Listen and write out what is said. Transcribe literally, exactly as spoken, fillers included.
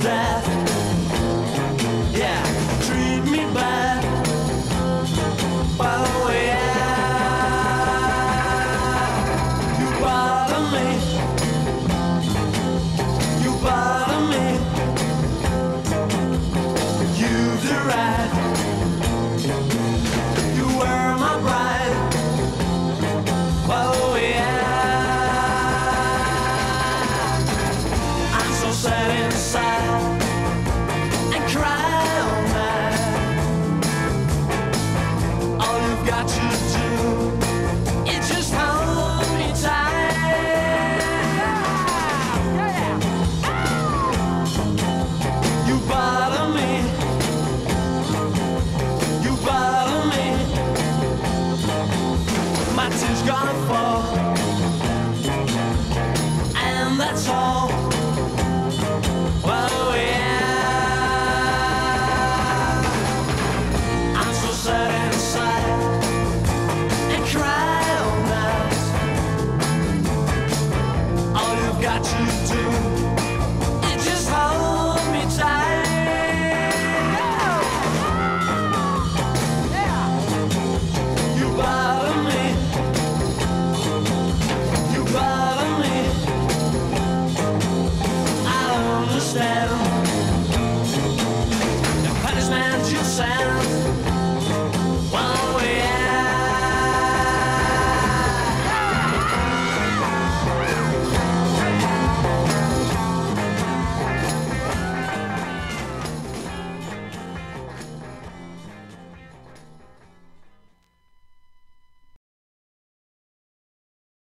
death. Yeah, treat me bad. Oh yeah, you bother me. You bother me. You the right. You were my bride. Oh yeah, I'm so sad inside and cry all night. All you've got to do is just hold me tight. Yeah. You bother me. You bother me. My tears gonna fall, and that's all. Oh yeah, I'm so sad inside and cry all night. All you've got to do is just hold me tight. Yeah. You bother me. You bother me. I don't understand.